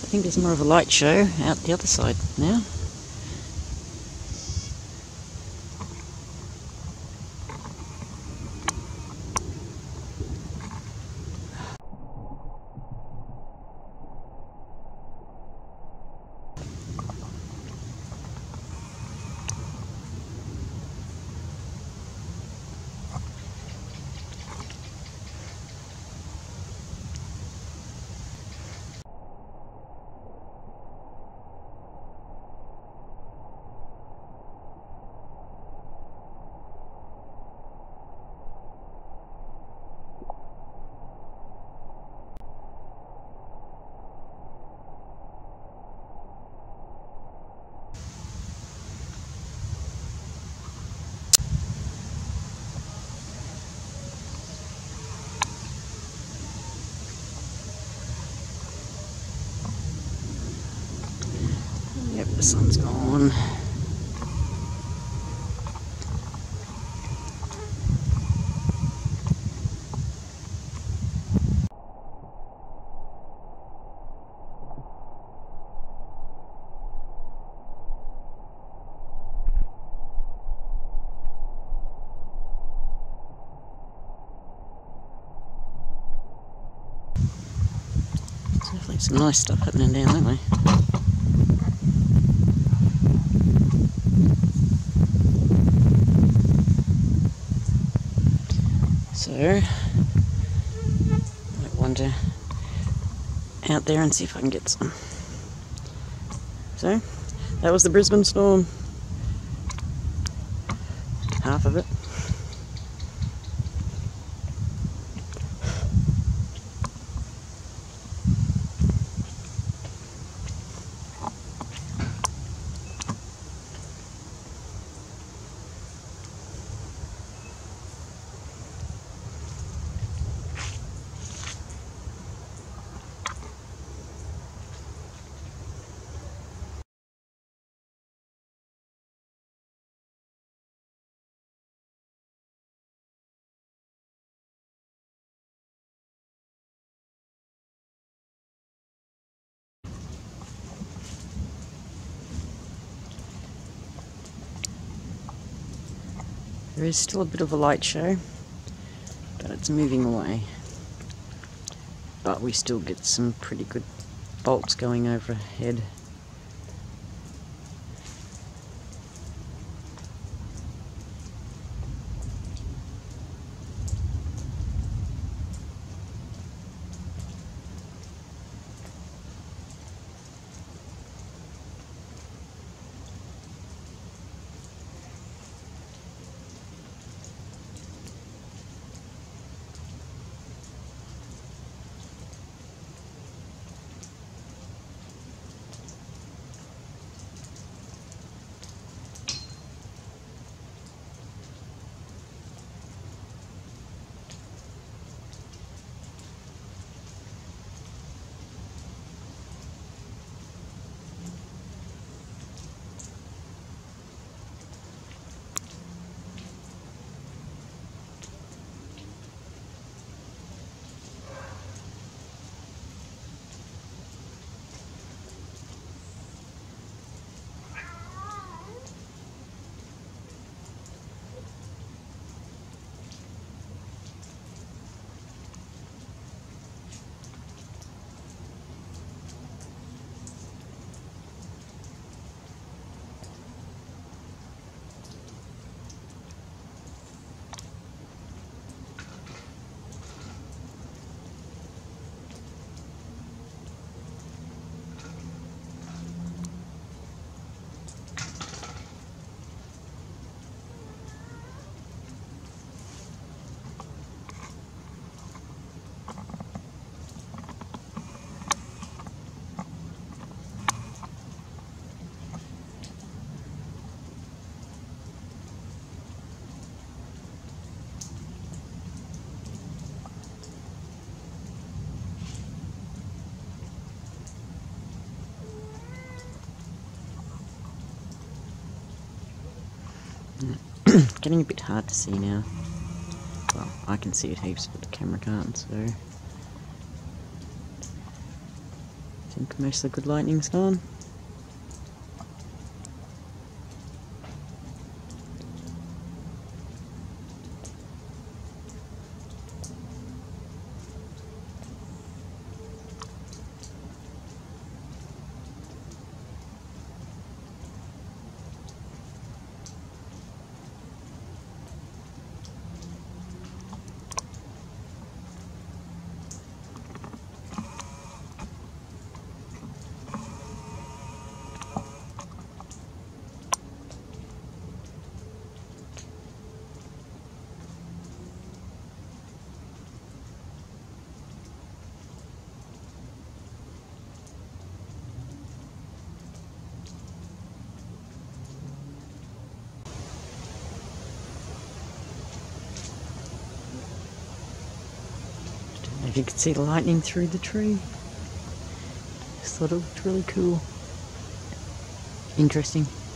think there's more of a light show out the other side now. Yep, the sun's gone. There's definitely some nice stuff happening down that way. So, I might wander out there and see if I can get some. So, that was the Brisbane storm. Half of it. There is still a bit of a light show, but it's moving away. But we still get some pretty good bolts going overhead. Getting a bit hard to see now. Well, I can see it heaps, but the camera can't, so... think most of the good lightning's gone. If you could see the lightning through the tree. Just thought it looked really cool. Interesting.